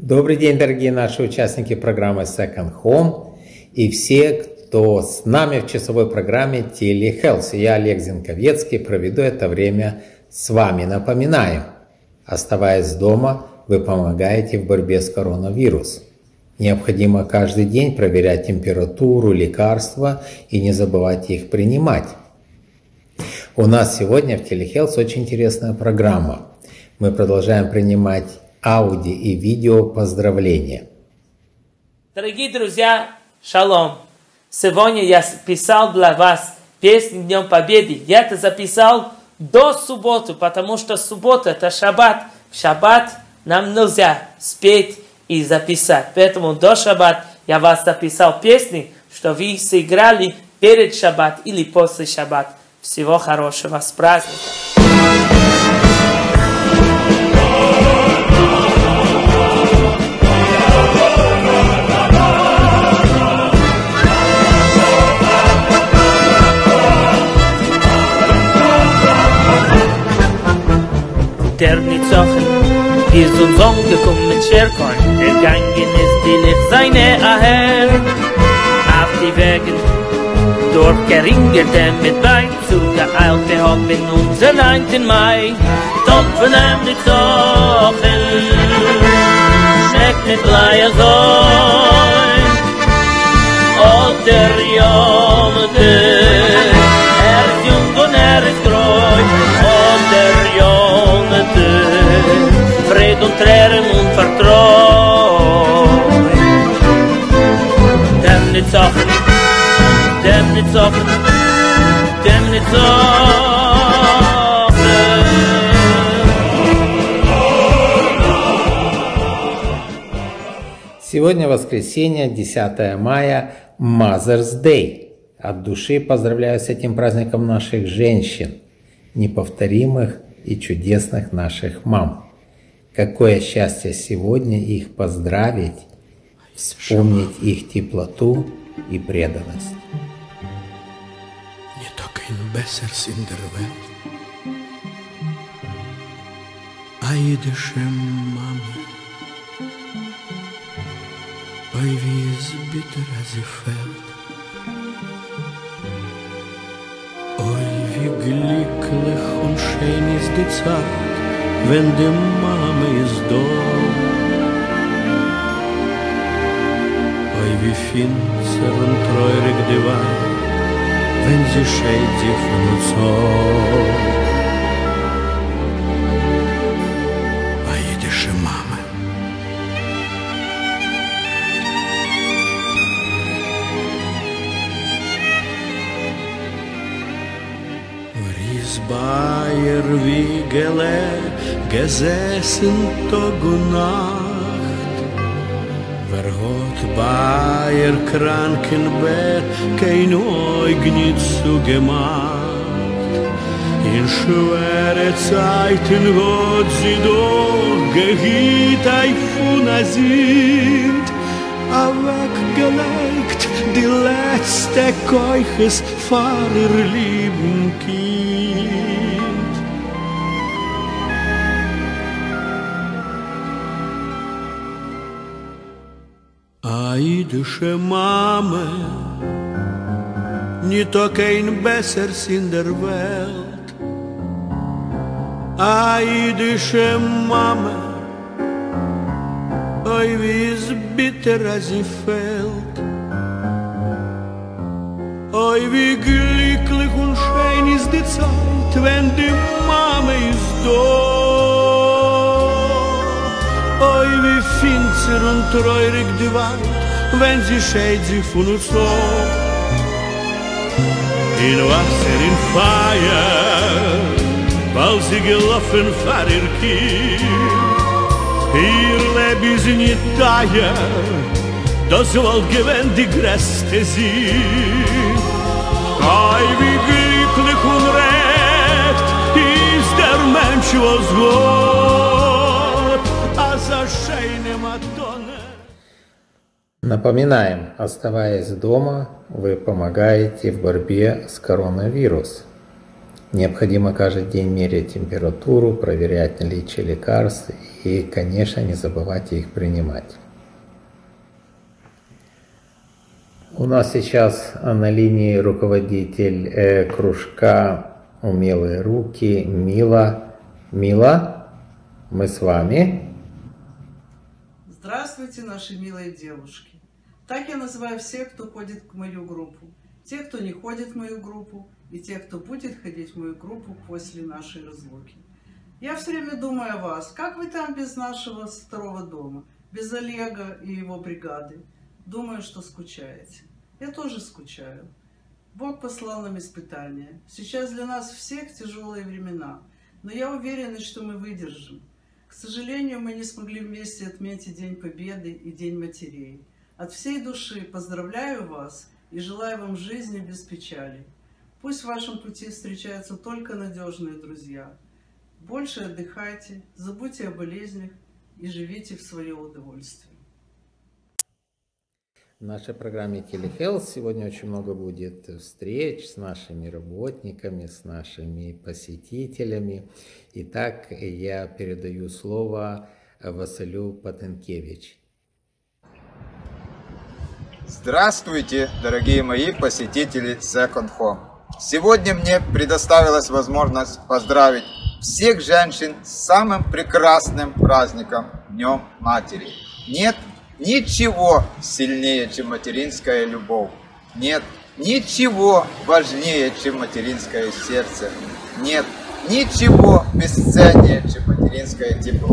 Добрый день, дорогие наши участники программы Second Home и все, кто с нами в часовой программе Телехелс. Я, Олег Зинковецкий, проведу это время с вами. Напоминаю, оставаясь дома, вы помогаете в борьбе с коронавирусом. Необходимо каждый день проверять температуру, лекарства и не забывайте их принимать. У нас сегодня в Телехелс очень интересная программа. Мы продолжаем принимать аудио и видео поздравления. Дорогие друзья, шалом! Сегодня я писал для вас песню Днем Победы. Я это записал до субботы, потому что суббота это шаббат. В шаббат нам нельзя спеть и записать. Поэтому до шаббат я вас записал песни, что вы сыграли перед шаббат или после шаббат. Всего хорошего, с праздником! Der Nitzochen ist uns umgekommen mit Scherkorn. Gegangen ist die Licht seine Aher. Auf die Wegen durchgeringert mit Bein zugeeilt. Wir haben unseren 9. Mai. Dort von dem Nitzochen schmeckt mit Leier Säun. Und der Jomte, ist jung und ist treu. Und der Jomte, Fred und Tränen und Vertrauen. Dem Nitzochen, dem Nitzochen, dem Nitzochen. Сегодня воскресенье, 10 мая, Mother's Day. От души поздравляю с этим праздником наших женщин, неповторимых и чудесных наших мам. Какое счастье сегодня их поздравить, вспомнить их теплоту и преданность. Nie to kein besseres in der Welt. A jüdische Mama, oi wie es bitter sie fällt. Oi wie glücklich und schön ist die Zeit, wenn die Mama ist da. Oi wie finster und treurig die Welt, wenn sie scheint sich von uns ab. A jüdische Mama. Bayer wie gesessen Tag und Nacht. Wer hat Bayer Krankenbett kein Auge nicht zugemacht. In schwere Zeiten hat sie doch gehiet von sind, weggelegt die letzte Keuches vor ihr lieben Kind. A jüdische Mama, nicht auch kein besseres in der Welt. A jüdische Mama, oi wie es bitter sie fällt. Oi wie glücklich und schön ist die Zeit, wenn die Mama ist da. Oi wie finster und treurig die Welt, wenn sie scheint sich von uns ab. In Wasser, in Feuer, weil sie gelaufen vor ihr Kind. Ihr Leben ist nicht teuer, das soll gewähnt die größte Sinn. Oi wie glücklich und recht ist der Mensch, was Gott, als schöne Madonna. Напоминаем, оставаясь дома, вы помогаете в борьбе с коронавирусом. Необходимо каждый день мерять температуру, проверять наличие лекарств и, конечно, не забывайте их принимать. У нас сейчас на линии руководитель кружка «Умелые руки» Мила. Мила, мы с вами. Здравствуйте, наши милые девушки. Так я называю всех, кто ходит в мою группу. Те, кто не ходит в мою группу, и те, кто будет ходить в мою группу после нашей разлуки. Я все время думаю о вас. Как вы там без нашего второго дома? Без Олега и его бригады? Думаю, что скучаете. Я тоже скучаю. Бог послал нам испытания. Сейчас для нас всех тяжелые времена. Но я уверена, что мы выдержим. К сожалению, мы не смогли вместе отметить День Победы и День матерей. От всей души поздравляю вас и желаю вам жизни без печали. Пусть в вашем пути встречаются только надежные друзья. Больше отдыхайте, забудьте о болезнях и живите в свое удовольствие. В нашей программе Телехелс сегодня очень много будет встреч с нашими работниками, с нашими посетителями. Итак, я передаю слово Василю Патенкевич. Здравствуйте, дорогие мои посетители Second Home. Сегодня мне предоставилась возможность поздравить всех женщин с самым прекрасным праздником – Днем Матери. Нет ничего сильнее, чем материнская любовь. Нет ничего важнее, чем материнское сердце. Нет ничего бесценнее, чем материнское тепло.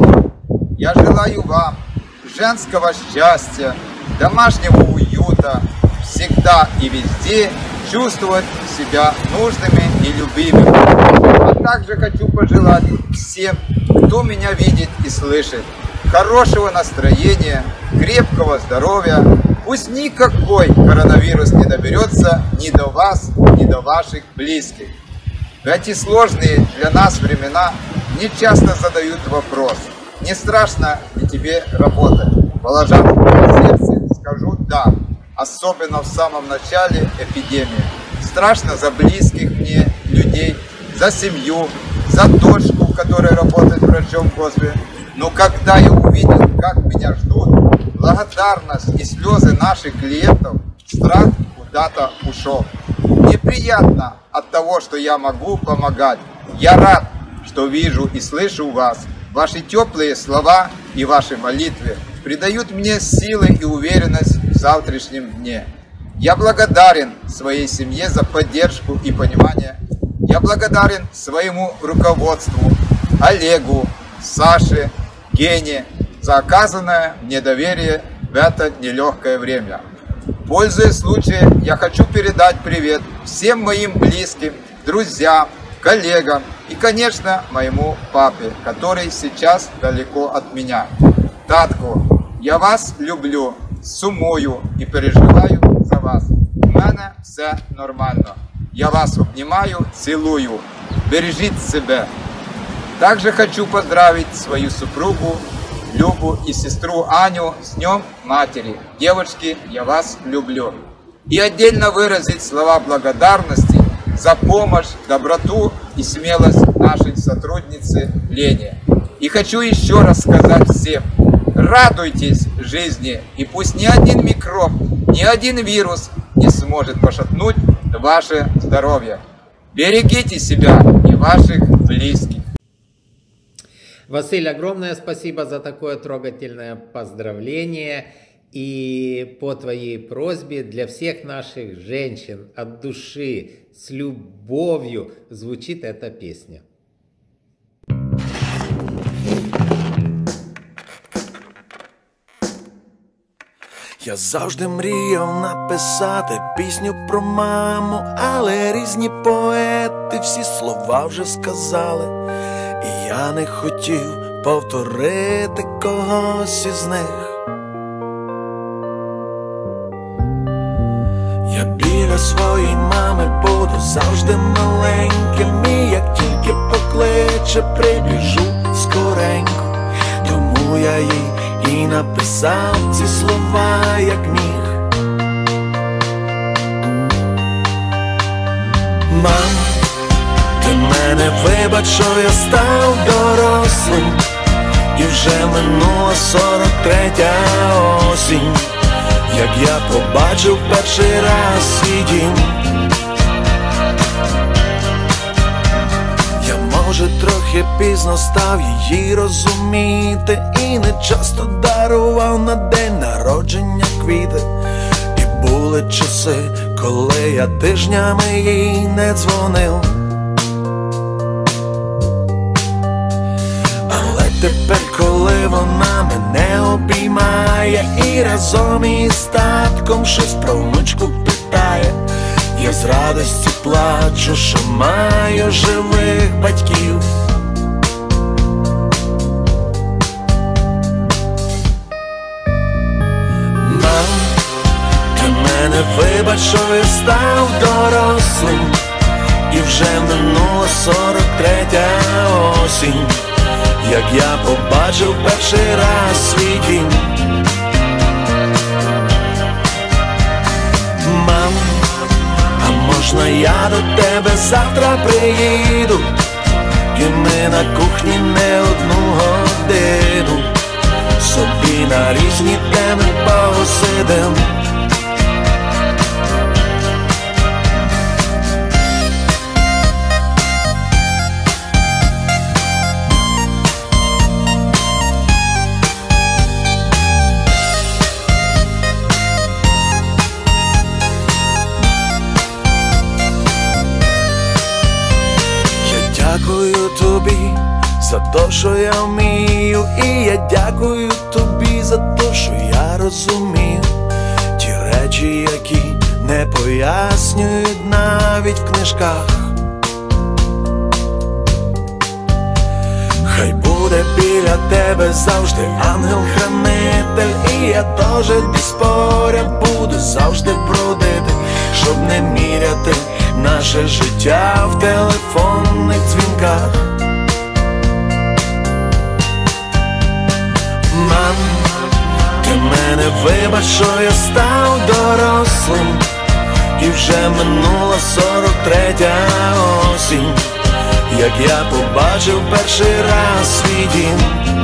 Я желаю вам женского счастья, домашнего уюта, всегда и везде чувствовать себя нужными и любимыми. А также хочу пожелать всем, кто меня видит и слышит, хорошего настроения, крепкого здоровья. Пусть никакой коронавирус не доберется ни до вас, ни до ваших близких. В эти сложные для нас времена мне часто задают вопрос: не страшно ли тебе работать? Положа руку на сердце, скажу да, особенно в самом начале эпидемии. Страшно за близких мне людей, за семью, за дочку, которая работает врачом в госпитале. Но когда я увидел, как меня ждут, благодарность и слезы наших клиентов, страх куда-то ушел. Мне приятно от того, что я могу помогать. Я рад, что вижу и слышу вас. Ваши теплые слова и ваши молитвы придают мне силы и уверенность в завтрашнем дне. Я благодарен своей семье за поддержку и понимание. Я благодарен своему руководству, Олегу, Саше, Гене, за оказанное мне доверие в это нелегкое время. Пользуясь случаем, я хочу передать привет всем моим близким, друзьям, коллегам и, конечно, моему папе, который сейчас далеко от меня. Татко, я вас люблю, сумую и переживаю за вас. У мене все нормально. Я вас обнимаю, целую. Бережите себя. Также хочу поздравить свою супругу Любу и сестру Аню с Днем Матери. Девочки, я вас люблю. И отдельно выразить слова благодарности за помощь, доброту и смелость нашей сотрудницы Лене. И хочу еще раз сказать всем: радуйтесь жизни, и пусть ни один микроб, ни один вирус не сможет пошатнуть ваше здоровье. Берегите себя и ваших близких. Василий, огромное спасибо за такое трогательное поздравление. И по твоей просьбе для всех наших женщин от души, с любовью звучит эта песня. Я завжди мріяв написати пісню про маму, але різні поети всі слова вже сказали. І я не хотів повторити когось із них. Я біля своєї мами буду завжди маленьким, і як тільки покличе, прибіжу скоренько. Тому я їй і написав ці слова, як міг. Мам, ти мене вибач, що я став дорослим, і вже минула 43-я осінь, як я побачив перший раз свій дім. Я, може, трохи пізно став її розуміти, і не часто дарував на день народження квіти. І були часи, коли я тижнями їй не дзвонив. Тепер, коли вона мене обіймає і разом із татком щось про внучку питає, я з радості плачу, що маю живих батьків. Мам, ти мене вибач, що я став дорослим, і вже минула 43-я осінь, як я побачив перший раз свій дім. Мам, а можна я до тебе завтра приїду, і ми на кухні не одну годину собі на різні теми посидим. Дякую тобі за те, що я вмію, і я дякую тобі за те, що я розумію ті речі, які не пояснюють навіть в книжках. Хай буде біля тебе завжди ангел-хранитель, і я теж без поряд буду завжди бродити, щоб не міряти наше життя в телефонних дзвінках. Мам, ти мене вибач, що я став дорослим, і вже минула 43-я осінь, як я побачив перший раз свій дім.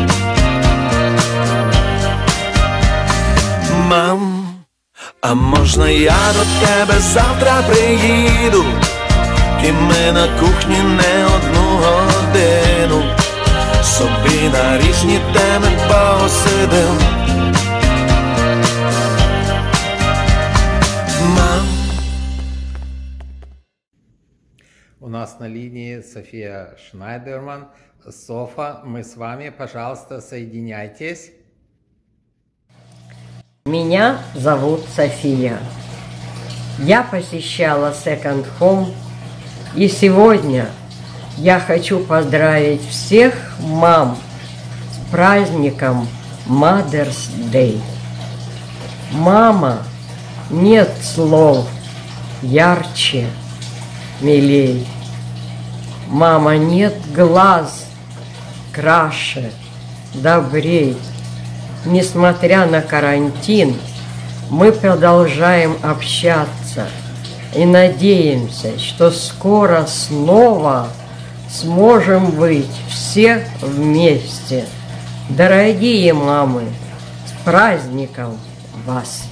Мам, а можна я до тебе завтра приїду, і ми на кухні не одну годину собі на різні теми посидим. Мам. У нас на линии София Шнайдерман. Софа, мы с вами, пожалуйста, соединяйтесь. Меня зовут София. Я посещала Second Home, и сегодня я хочу поздравить всех мам с праздником Mother's Day. Мама, нет слов ярче, милей. Мама, нет глаз краше, добрей. Несмотря на карантин, мы продолжаем общаться и надеемся, что скоро снова сможем быть все вместе. Дорогие мамы, с праздником вас!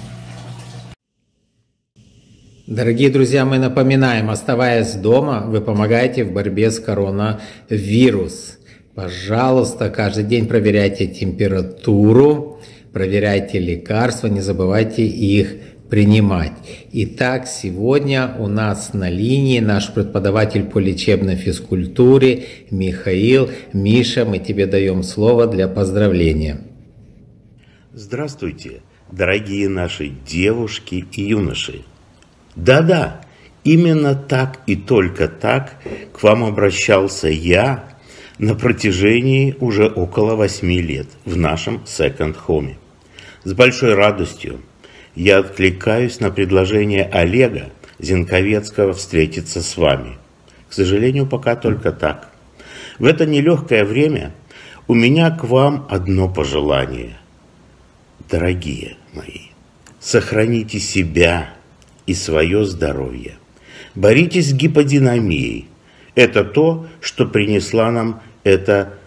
Дорогие друзья, мы напоминаем, оставаясь дома, вы помогаете в борьбе с коронавирусом. Пожалуйста, каждый день проверяйте температуру, проверяйте лекарства, не забывайте их принимать. Итак, сегодня у нас на линии наш преподаватель по лечебной физкультуре Михаил. Миша, мы тебе даем слово для поздравления. Здравствуйте, дорогие наши девушки и юноши. Да-да, именно так и только так к вам обращался я на протяжении уже около 8 лет в нашем Second Home. С большой радостью я откликаюсь на предложение Олега Зинковецкого встретиться с вами. К сожалению, пока только так. В это нелегкое время у меня к вам одно пожелание. Дорогие мои, сохраните себя и свое здоровье. Боритесь с гиподинамией. Это то, что принесла нам эта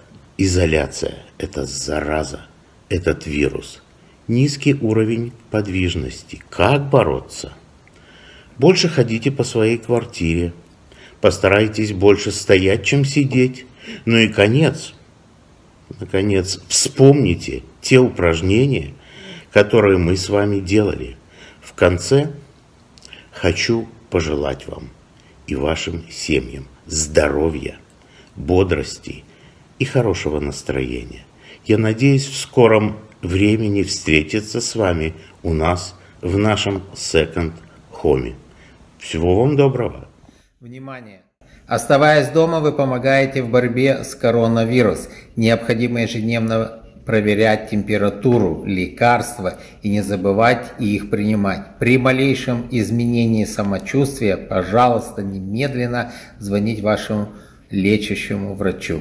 Изоляция – это зараза, этот вирус. Низкий уровень подвижности. Как бороться? Больше ходите по своей квартире. Постарайтесь больше стоять, чем сидеть. Ну и наконец, вспомните те упражнения, которые мы с вами делали. В конце хочу пожелать вам и вашим семьям здоровья, бодрости и хорошего настроения. Я надеюсь в скором времени встретиться с вами у нас в нашем Second Home. Всего вам доброго. Внимание! Оставаясь дома, вы помогаете в борьбе с коронавирусом. Необходимо ежедневно проверять температуру, лекарства и не забывать их принимать. При малейшем изменении самочувствия, пожалуйста, немедленно звонить вашему лечащему врачу.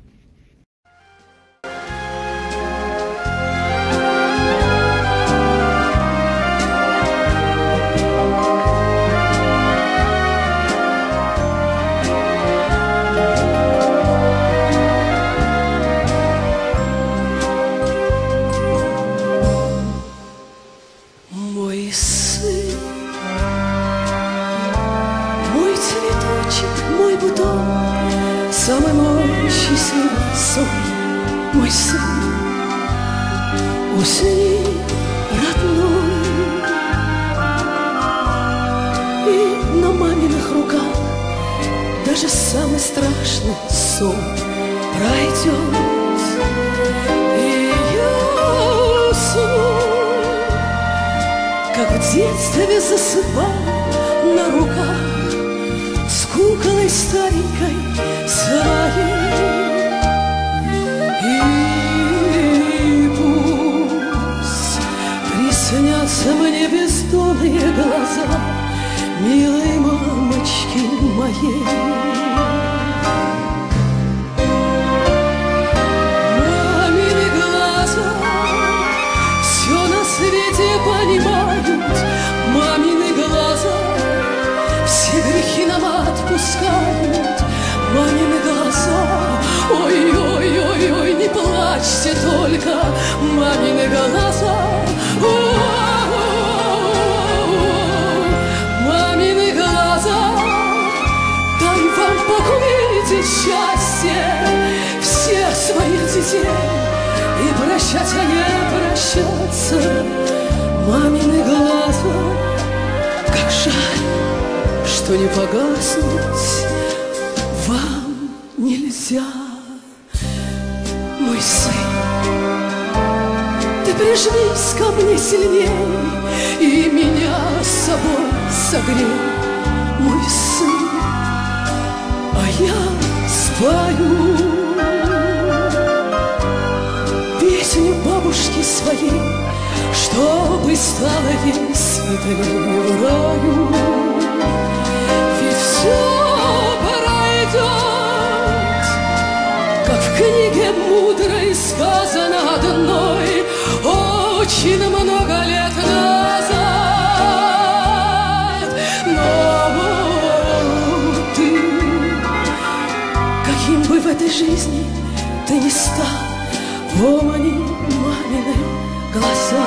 Самый мой счастливый сон, мой сын, усни, родной, и на маминых руках даже самый страшный сон пройдет, и я усну, как в детстве засыпал на руках с куклой старенькой своей. И пусть приснятся мне бездонные глаза милой мамочки моей. Мамины глаза все на свете понимают, мамины глаза все грехи нам отпускают, мамины глаза, ой-ой-ой-ой, не плачьте только, мамины глаза, мамины глаза, дай вам Бог увидеть счастье всех своих детей и прощать, а не прощаться, мамины глаза, как жаль, что не погаснуть вам нельзя. Мой сын, ты прижмись ко мне сильней и меня с собой согрей, мой сын, а я спою песню бабушки своей, чтобы стало ей светлее в раю. Ведь все пройдет, как в книге мудрой сказано одной очень много лет назад. Но ты, каким бы в этой жизни ты ни стал, помни мамины глаза.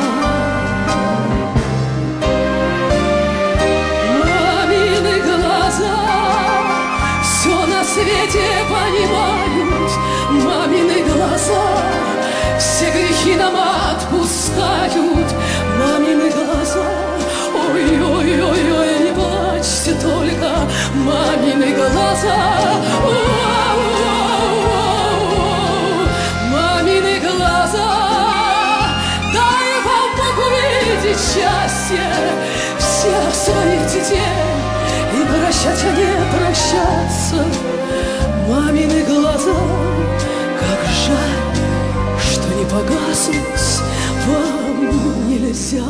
В свете понимают мамины глаза, все грехи нам отпускают мамины глаза. Ой-ой-ой-ой, не плачьте только, мамины глаза, мамины глаза, дай вам Бог увидеть счастье всех своих детей и прощать, а не прощаться, мамины глаза, как жаль, что не погаснуть вам нельзя.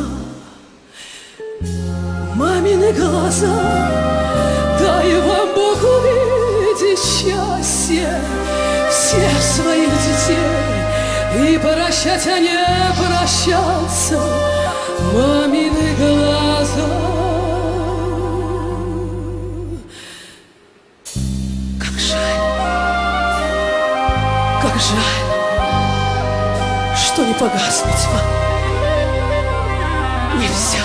Мамины глаза, дай вам Бог увидеть счастье всех своих детей и прощать, а не прощаться, мамины глаза. Как жаль, нельзя.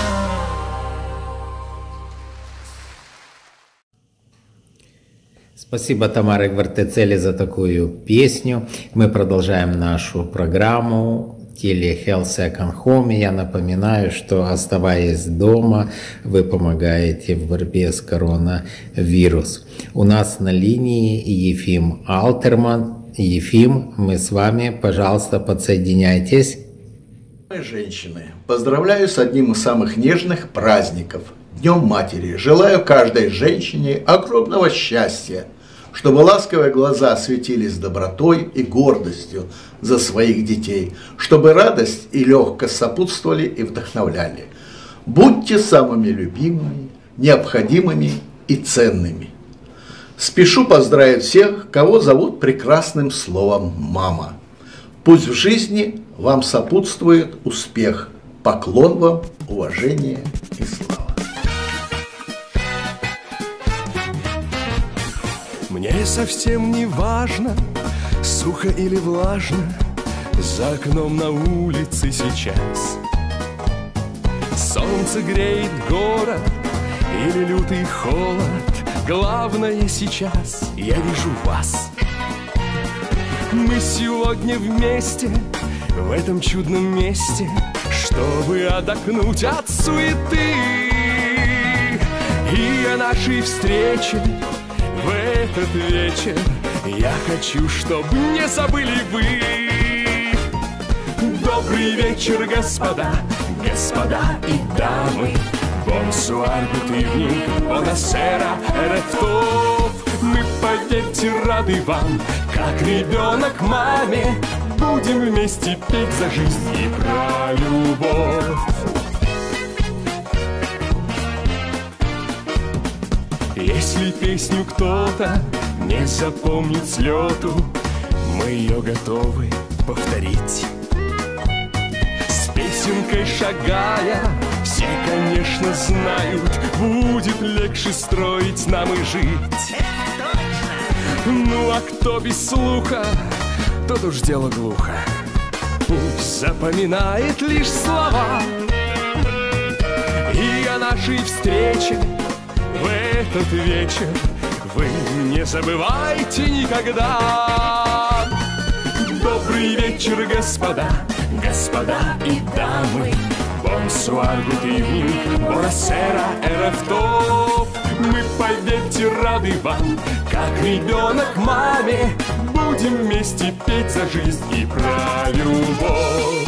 Спасибо Тамаре Гвартецели за такую песню. Мы продолжаем нашу программу Telehealth Second Home. Я напоминаю, что, оставаясь дома, вы помогаете в борьбе с коронавирусом. У нас на линии Ефим Алтерман. Ефим, мы с вами, пожалуйста, подсоединяйтесь. Женщины, поздравляю с одним из самых нежных праздников – Днем Матери. Желаю каждой женщине огромного счастья, чтобы ласковые глаза светились добротой и гордостью за своих детей, чтобы радость и легкость сопутствовали и вдохновляли. Будьте самыми любимыми, необходимыми и ценными. Спешу поздравить всех, кого зовут прекрасным словом «мама». Пусть в жизни вам сопутствует успех. Поклон вам, уважение и слава. Мне совсем не важно, сухо или влажно, за окном на улице сейчас. Солнце греет город или лютый холод, главное сейчас я вижу вас. Мы сегодня вместе, в этом чудном месте, чтобы отдохнуть от суеты. И о нашей встрече в этот вечер я хочу, чтобы не забыли вы. Добрый вечер, господа, господа и дамы. Бонсуар, гутывник, бонасера, эрефтов. Мы, поверьте, рады вам, как ребенок маме. Будем вместе петь за жизнь и про любовь. Если песню кто-то не запомнит с лету, мы ее готовы повторить. С песенкой шагая, все, конечно, знают, будет легче строить нам и жить. Ну а кто без слуха, тот уж дело глухо, пусть запоминает лишь слова. И о нашей встрече в этот вечер вы не забывайте никогда. Добрый вечер, господа, господа и дамы. Бонсуар, гутывник, бонасера, эрефтов. Мы, поверьте, рады вам, как ребенок маме. Будем вместе петь за жизнь и про любовь.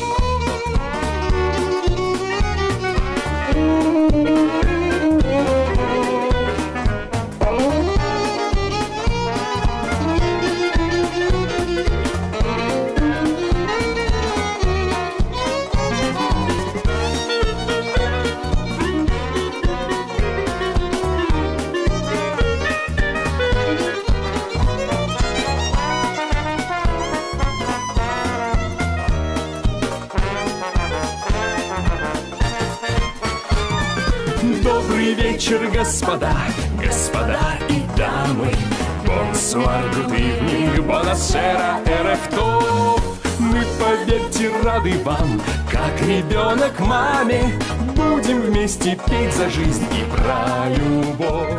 Добрый вечер, господа, господа и дамы. Бонсуар, гутывник, бонасера, эрефтов. Мы, поверьте, рады вам, как ребенок маме. Будем вместе петь за жизнь и про любовь.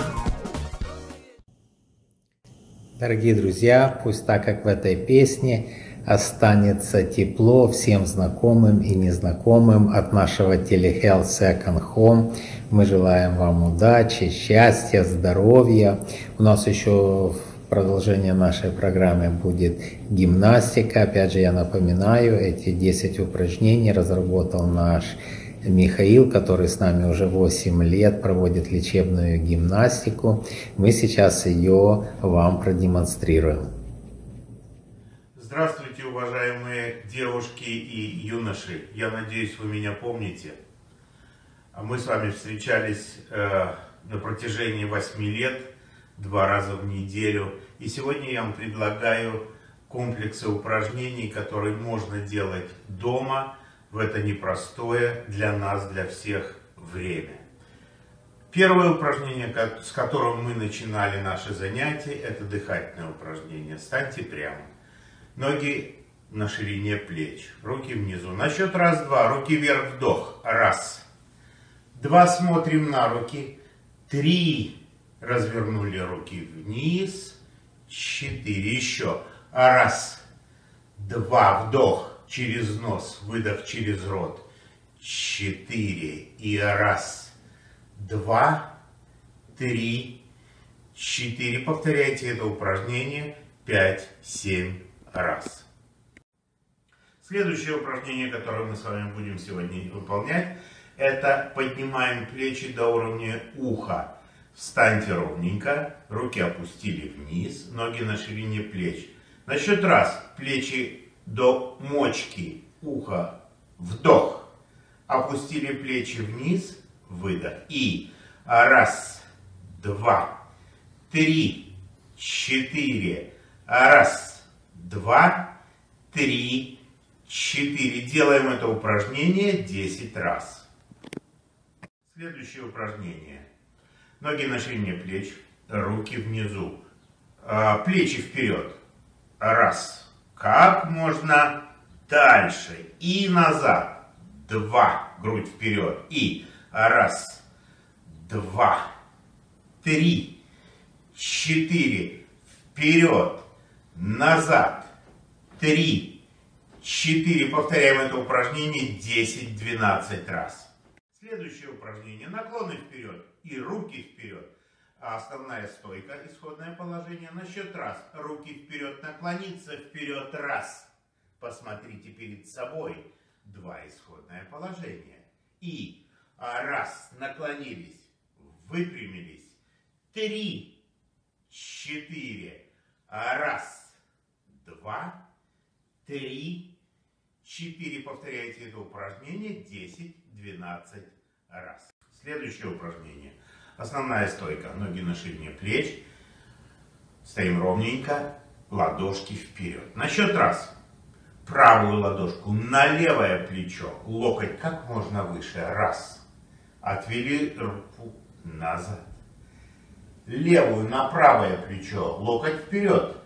Дорогие друзья, пусть так, как в этой песне, останется тепло всем знакомым и незнакомым от нашего Telehealth Second Home. Мы желаем вам удачи, счастья, здоровья. У нас еще в продолжение нашей программы будет гимнастика. Опять же, я напоминаю, эти 10 упражнений разработал наш Михаил, который с нами уже 8 лет проводит лечебную гимнастику. Мы сейчас ее вам продемонстрируем. Здравствуйте, уважаемые девушки и юноши. Я надеюсь, вы меня помните. Мы с вами встречались на протяжении 8 лет, 2 раза в неделю. И сегодня я вам предлагаю комплексы упражнений, которые можно делать дома в это непростое для нас, для всех время. Первое упражнение, с которого мы начинали наши занятия, это дыхательное упражнение. Станьте прямо. Ноги на ширине плеч, руки внизу. На счет раз-два, руки вверх, вдох. Раз. 2 смотрим на руки. 3 развернули руки вниз. 4 еще. 1, 2 вдох через нос, выдох через рот. 4 и 1, 2, 3, 4. Повторяйте это упражнение 5-7 раз. Следующее упражнение, которое мы с вами будем сегодня выполнять, это поднимаем плечи до уровня уха. Встаньте ровненько, руки опустили вниз, ноги на ширине плеч. На счет раз плечи до мочки уха, вдох. Опустили плечи вниз, выдох. И 1, 2, 3, 4. 1, 2, 3, 4. Делаем это упражнение 10 раз. Следующее упражнение. Ноги на ширине плеч, руки внизу. Плечи вперед. 1. Как можно дальше. И назад. 2. Грудь вперед. И 1, 2, 3, 4. Вперед. Назад. 3, 4. Повторяем это упражнение 10-12 раз. Следующее упражнение. Наклоны вперед и руки вперед. Основная стойка, исходное положение. На счет раз. Руки вперед, наклониться вперед. 1. Посмотрите перед собой. 2. Исходное положение. И 1. Наклонились. Выпрямились. 3, 4. 1, 2, 3, 4. Повторяйте это упражнение 10-12 раз. Следующее упражнение. Основная стойка. Ноги на ширине плеч. Стоим ровненько. Ладошки вперед. На счет раз. Правую ладошку на левое плечо. Локоть как можно выше. 1. Отвели руку назад. Левую на правое плечо. Локоть вперед.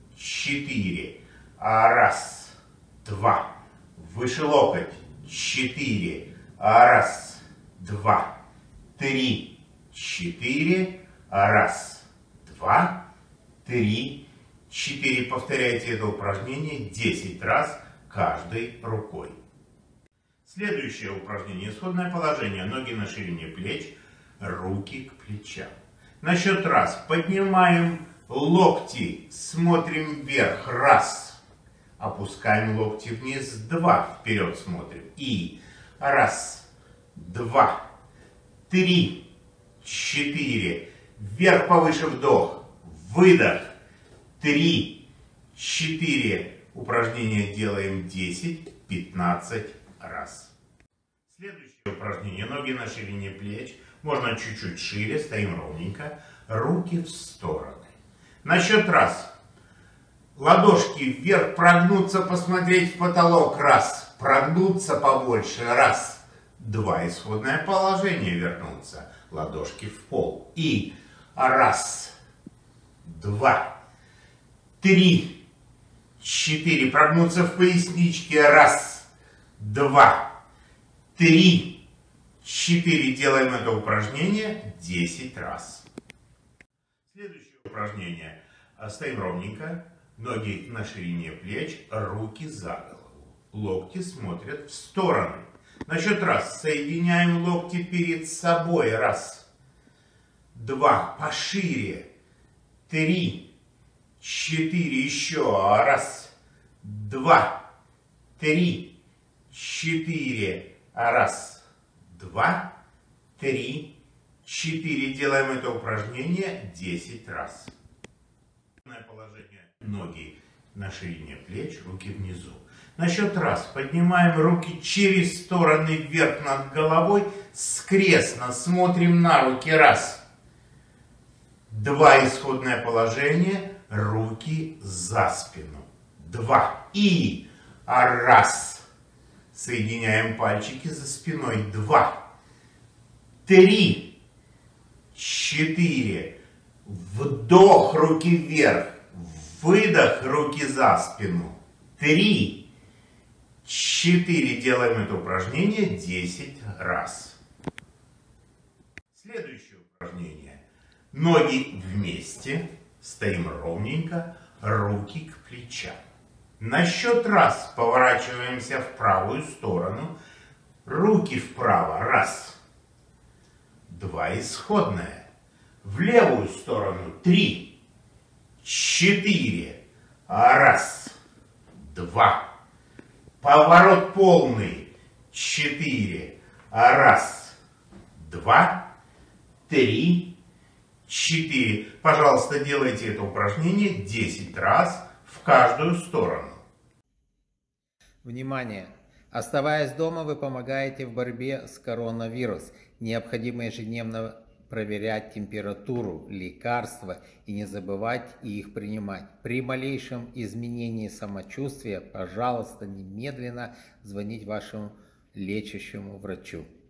4. 1, 2. Выше локоть. 4. 1, 2, 3, 4. 1, 2, 3, 4. Повторяйте это упражнение 10 раз каждой рукой. Следующее упражнение. Исходное положение. Ноги на ширине плеч, руки к плечам. На счет раз. Поднимаем локти, смотрим вверх. 1. Опускаем локти вниз. 2. Вперед смотрим. И 1, 2, 3, 4. Вверх повыше вдох. Выдох. 3, 4. Упражнение делаем 10-15 раз. Следующее упражнение. Ноги на ширине плеч. Можно чуть-чуть шире. Стоим ровненько. Руки в стороны. На счет раз. Ладошки вверх. Прогнуться, посмотреть в потолок. 1. Прогнуться побольше. 1. 2. Исходное положение. Вернуться. Ладошки в пол. И 1, 2, 3, 4. Прогнуться в поясничке. 1, 2, 3, 4. Делаем это упражнение 10 раз. Следующее упражнение. Стоим ровненько. Ноги на ширине плеч. Руки за голову. Локти смотрят в стороны. На счет раз. Соединяем локти перед собой. 1, 2. Пошире. 3, 4. Еще. 1, 2, 3, 4. 1, 2, 3, 4. Делаем это упражнение 10 раз. Положение. Ноги на ширине плеч, руки внизу. На счет раз. Поднимаем руки через стороны вверх над головой. Скрестно смотрим на руки. 1, 2. Исходное положение. Руки за спину. 2. И 1. Соединяем пальчики за спиной. 2, 3, 4. Вдох, руки вверх. Выдох, руки за спину. 3, 4. Делаем это упражнение 10 раз. Следующее упражнение. Ноги вместе, стоим ровненько, руки к плечам. На счет раз поворачиваемся в правую сторону, руки вправо, раз, два, исходная, в левую сторону, 3, 4, раз, 2, поворот полный, 4, раз, 2, 3, 4. Пожалуйста, делайте это упражнение 10 раз в каждую сторону. Внимание! Оставаясь дома, вы помогаете в борьбе с коронавирусом. Необходимо ежедневно проверять температуру, лекарства и не забывать их принимать. При малейшем изменении самочувствия, пожалуйста, немедленно звонить вашему лечащему врачу.